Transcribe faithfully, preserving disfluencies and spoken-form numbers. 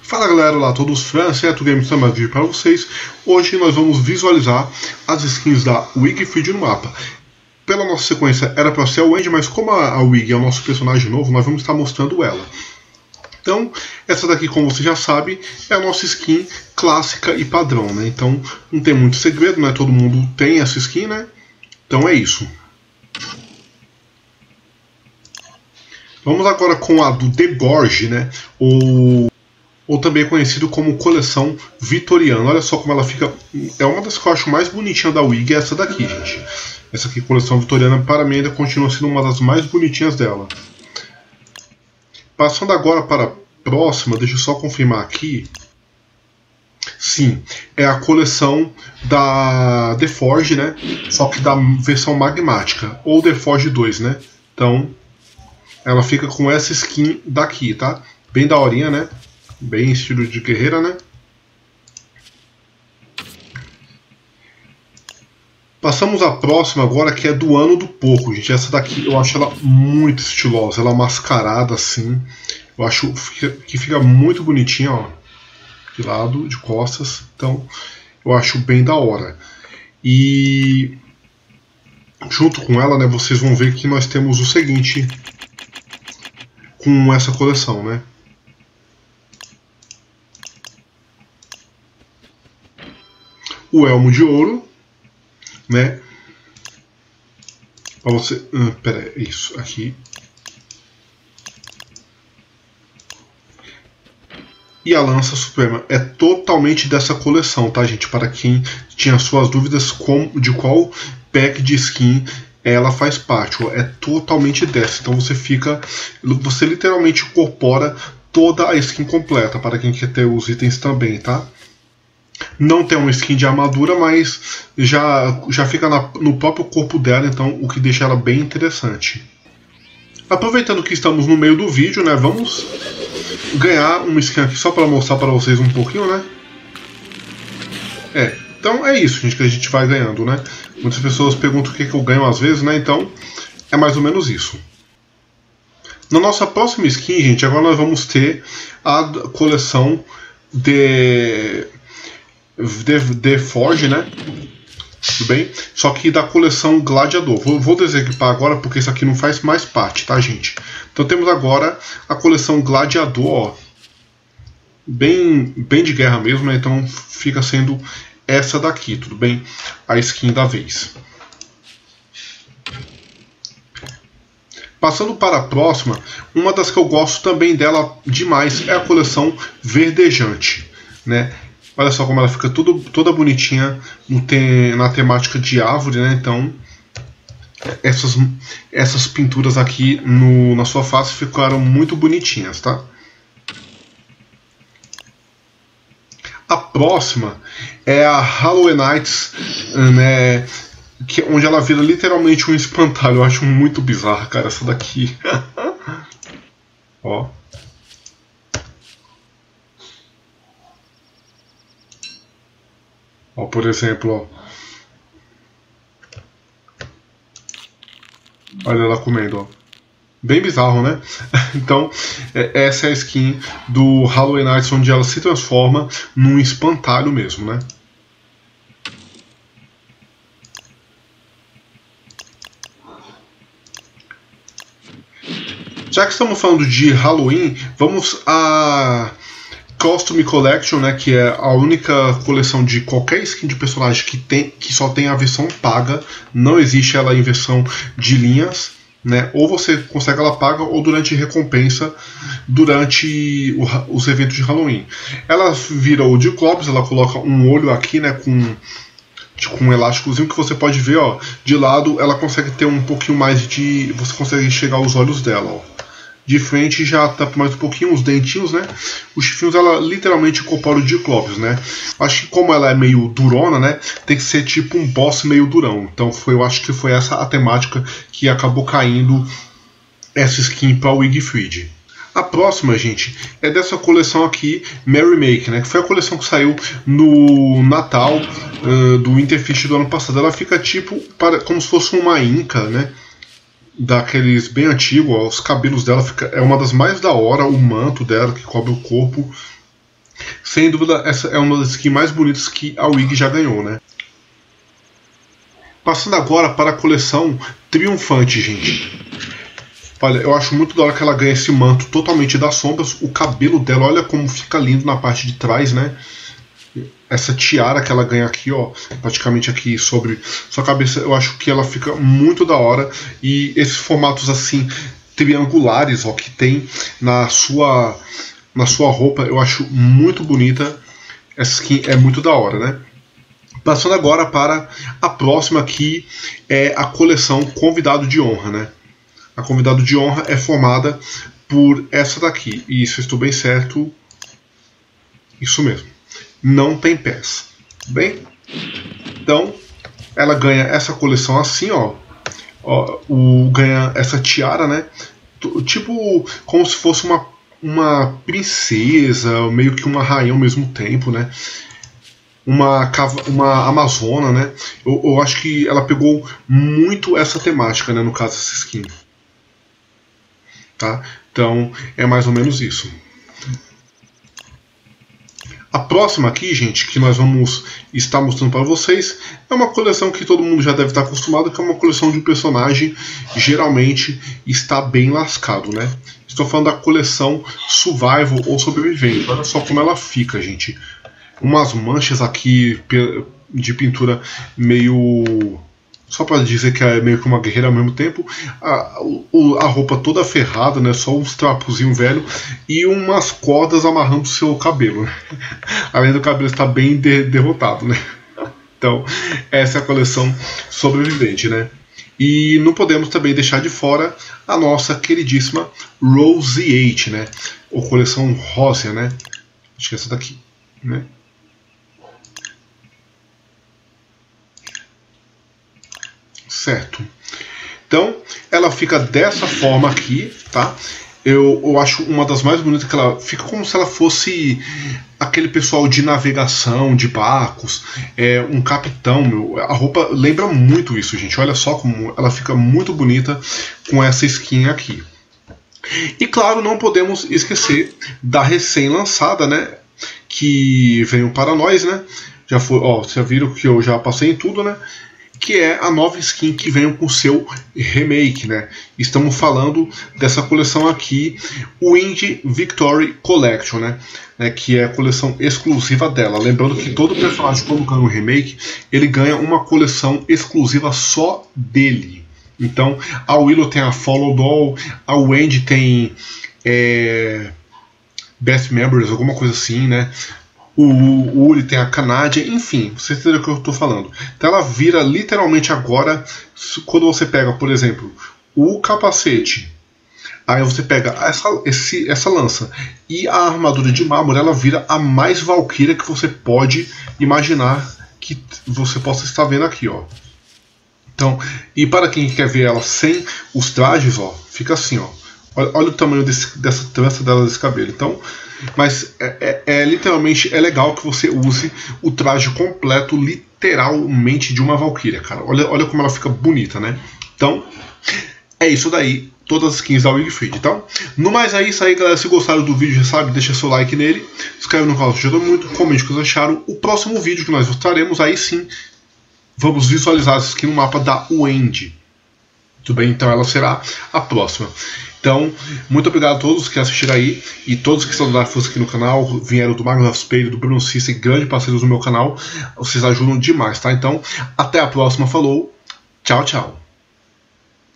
Fala galera, olá a todos, Fran, certo Games, tá mais vídeo para vocês. Hoje nós vamos visualizar as skins da Wigfried no mapa. Pela nossa sequência era para ser a Wendy, mas como a, a Wig é o nosso personagem novo, nós vamos estar mostrando ela. Então, essa daqui, como você já sabe, é a nossa skin clássica e padrão, né? Então, não tem muito segredo, né? Todo mundo tem essa skin, né? Então é isso. Vamos agora com a do Degorge, né? Ou, ou também conhecido como coleção vitoriana. Olha só como ela fica. É uma das que eu acho mais bonitinhas da Wig, é essa daqui, gente. Essa aqui, coleção vitoriana, para mim ainda continua sendo uma das mais bonitinhas dela. Passando agora para a próxima, deixa eu só confirmar aqui. Sim, é a coleção da The Forge, né? Só que da versão magmática, ou The Forge dois, né? Então, ela fica com essa skin daqui, tá? Bem daorinha, né? Bem estilo de guerreira, né? Passamos a próxima agora, que é do Ano do Porco, gente. Essa daqui eu acho ela muito estilosa, ela mascarada assim. Eu acho que fica muito bonitinha, ó. De lado, de costas. Então, eu acho bem da hora. E junto com ela, né, vocês vão ver que nós temos o seguinte com essa coleção, né? O elmo de ouro, né? Para você, ah, pera aí, isso aqui. E a lança suprema é totalmente dessa coleção, tá, gente? Para quem tinha suas dúvidas com, de qual pack de skin ela faz parte, ó, é totalmente dessa. Então você fica, você literalmente incorpora toda a skin completa para quem quer ter os itens também, tá? Não tem uma skin de armadura, mas já, já fica na, no próprio corpo dela, então o que deixa ela bem interessante. Aproveitando que estamos no meio do vídeo, né, vamos ganhar uma skin aqui só para mostrar para vocês um pouquinho, né? É, então é isso, gente, que a gente vai ganhando, né? Muitas pessoas perguntam o que, que eu ganho às vezes, né? Então é mais ou menos isso. Na nossa próxima skin, gente, agora nós vamos ter a coleção de The, The Forge, né? Tudo bem? Só que da coleção Gladiador. Vou, vou desequipar agora porque isso aqui não faz mais parte, tá, gente? Então temos agora a coleção Gladiador, ó. Bem, bem de guerra mesmo, né? Então fica sendo essa daqui, tudo bem? A skin da vez. Passando para a próxima, uma das que eu gosto também dela demais é a coleção Verdejante, né? Olha só como ela fica tudo, toda bonitinha no te, na temática de árvore, né? Então, essas, essas pinturas aqui no, na sua face ficaram muito bonitinhas, tá? A próxima é a Halloween Nights, né? Que, onde ela vira literalmente um espantalho. Eu acho muito bizarra, cara, essa daqui. Ó. Ó, por exemplo, ó. Olha ela comendo, ó. Bem bizarro, né? Então, é, essa é a skin do Halloween Nights, onde ela se transforma num espantalho mesmo, né? Já que estamos falando de Halloween, vamos a Costume Collection, né, que é a única coleção de qualquer skin de personagem que, tem, que só tem a versão paga, não existe ela em versão de linhas, né, ou você consegue ela paga ou durante recompensa durante o, os eventos de Halloween. Ela vira o de Clopes, ela coloca um olho aqui, né, com, com um elásticozinho que você pode ver, ó, de lado ela consegue ter um pouquinho mais de, você consegue chegar aos olhos dela, ó. De frente já tapa mais um pouquinho, os dentinhos, né? Os chifrinhos ela literalmente incorpora o Diclópios, né? Acho que como ela é meio durona, né? Tem que ser tipo um boss meio durão. Então foi, eu acho que foi essa a temática que acabou caindo essa skin para o Wigfried. A próxima, gente, é dessa coleção aqui, Merry Make, né? Que foi a coleção que saiu no Natal uh, do Winterfest do ano passado. Ela fica tipo para, como se fosse uma Inca, né? Daqueles bem antigos, ó, os cabelos dela fica, é uma das mais da hora, o manto dela que cobre o corpo Sem dúvida, essa é uma das skins mais bonitas que a Wig já ganhou, né? Passando agora para a coleção Triunfante, gente. Olha, eu acho muito da hora que ela ganha esse manto totalmente das sombras. O cabelo dela, olha como fica lindo na parte de trás, né? Essa tiara que ela ganha aqui, ó, praticamente aqui sobre sua cabeça, eu acho que ela fica muito da hora. E esses formatos assim, triangulares, ó, que tem na sua, na sua roupa, eu acho muito bonita. Essa skin é muito da hora, né? Passando agora para a próxima, que é a coleção Convidado de Honra, né? A Convidado de Honra é formada por essa daqui. E isso, estou bem certo. Isso mesmo. Não tem pés. Bem? Então, ela ganha essa coleção assim, ó. ó o, ganha essa tiara, né? Tipo, como se fosse uma, uma princesa, meio que uma rainha ao mesmo tempo, né? Uma, uma amazona, né? Eu, eu acho que ela pegou muito essa temática, né? No caso, essa skin. Tá? Então, é mais ou menos isso. A próxima aqui, gente, que nós vamos estar mostrando para vocês, é uma coleção que todo mundo já deve estar acostumado, que é uma coleção de um personagem geralmente está bem lascado, né? Estou falando da coleção Survival ou Sobrevivente. Olha só como ela fica, gente. Umas manchas aqui de pintura meio... Só para dizer que é meio que uma guerreira ao mesmo tempo. A, a roupa toda ferrada, né? Só uns trapozinhos velho e umas cordas amarrando o seu cabelo, né? Além do cabelo estar bem de, derrotado, né? Então, essa é a coleção Sobrevivente, né? E não podemos também deixar de fora a nossa queridíssima Roseate, né? Ou coleção Rósea, né? Acho que é essa daqui, né? Certo. Então, ela fica dessa forma aqui, tá? Eu, eu acho uma das mais bonitas, que ela fica como se ela fosse aquele pessoal de navegação, de barcos, é, um capitão, meu. A roupa lembra muito isso, gente. Olha só como ela fica muito bonita com essa skin aqui. E claro, não podemos esquecer da recém-lançada, né? Que veio para nós, né? Já foi, ó, vocês já viram que eu já passei em tudo, né? Que é a nova skin que vem com o seu remake, né? Estamos falando dessa coleção aqui, o Indie Victory Collection, né? É, que é a coleção exclusiva dela. Lembrando que todo personagem, quando ganha um remake, ele ganha uma coleção exclusiva só dele. Então, a Willow tem a Follow Doll, a Wendy tem é, Best Members, alguma coisa assim, né? O Uri tem a Canadian, enfim, vocês entenderam o que eu estou falando. Então ela vira literalmente agora, quando você pega, por exemplo, o capacete, aí você pega essa, esse, essa lança e a armadura de mármore, ela vira a mais valquíria que você pode imaginar que você possa estar vendo aqui, ó. Então, e para quem quer ver ela sem os trajes, ó, fica assim, ó. Olha, olha o tamanho desse, dessa trança dela, desse cabelo. Então, mas é, é, é literalmente é legal que você use o traje completo, literalmente, de uma valquíria, cara. Olha, olha como ela fica bonita, né? Então, é isso daí. Todas as skins da Wigfried. Então, no mais é isso aí, galera. Se gostaram do vídeo, já sabe, deixa seu like nele. Se inscreve no canal se ajuda muito. Comente o que vocês acharam. O próximo vídeo que nós mostraremos, aí sim, vamos visualizar essa skin no mapa da Wendy. Tudo bem? Então ela será a próxima. Então, muito obrigado a todos que assistiram aí e todos que estão dando força aqui no canal, vieram do Magnus of Spade, do Bruno Cissa, grandes parceiros do meu canal, vocês ajudam demais, tá? Então, até a próxima, falou, tchau, tchau.